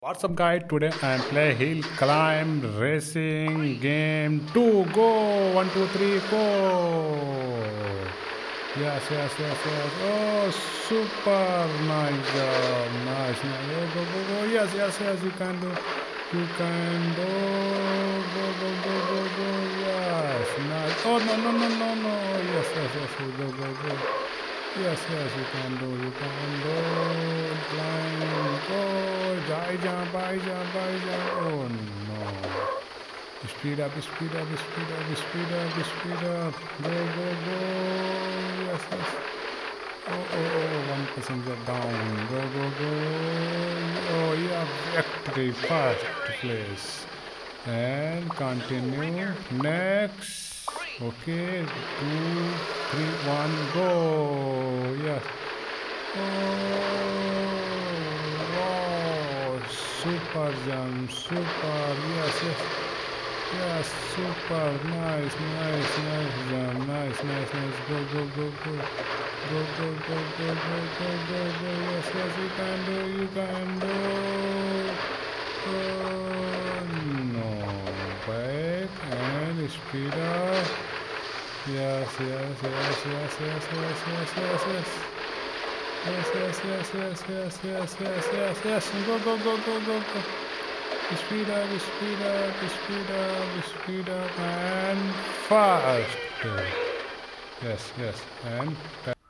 What's up guys, today I am play hill climb racing game 2. Go 1 2 3 go. Yes. Oh, super nice job. Nice. Go. Yes, you can do. You can do. Go. Yes, nice. Oh, no. Yes. Go. Yes, you can do. You can do. Climb. Go. High jump. Oh no. Speed up. Go. Yes. Oh, one passenger down. Go. Oh, yeah, victory, first place. And continue. Next. Okay, 2, 3, 1, go. Yes. Oh, wow. Super jump. Super. Yes, super. Nice jump. Nice. Go. Yes, you can do. Oh, no. Back and speed up. Yes. Go. Speed up and fast. Yes, and